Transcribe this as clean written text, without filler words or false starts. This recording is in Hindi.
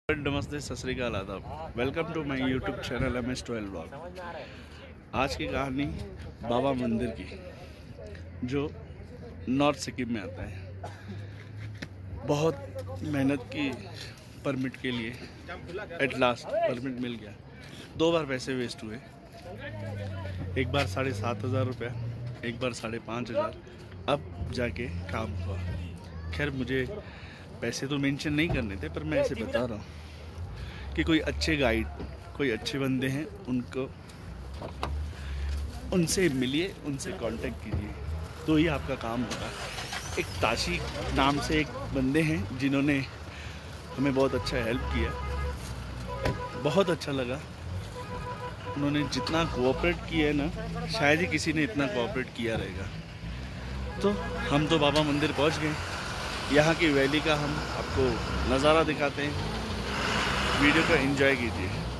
नमस्ते, सत श्री अकाल, आदाब। Welcome to my YouTube channel MS12 vlog. आज की कहानी बाबा मंदिर की, जो नॉर्थ सिक्किम में आता है। बहुत मेहनत की परमिट के लिए, एट लास्ट परमिट मिल गया। 2 बार पैसे वेस्ट हुए, एक बार 7,500 रुपया, एक बार 5,500। अब जाके काम हुआ। खैर, मुझे पैसे तो मेंशन नहीं करने थे, पर मैं ऐसे बता रहा हूँ कि कोई अच्छे गाइड, कोई अच्छे बंदे हैं, उनसे मिलिए, उनसे कांटेक्ट कीजिए, तो ही आपका काम होगा। एक ताशी नाम से एक बंदे हैं जिन्होंने हमें बहुत अच्छा हेल्प किया, बहुत अच्छा लगा। उन्होंने जितना कोऑपरेट किया है ना, शायद ही किसी ने इतना कोऑपरेट किया रहेगा। तो हम तो बाबा मंदिर पहुंच गए। यहाँ की वैली का हम आपको नज़ारा दिखाते हैं, वीडियो को एंजॉय कीजिए।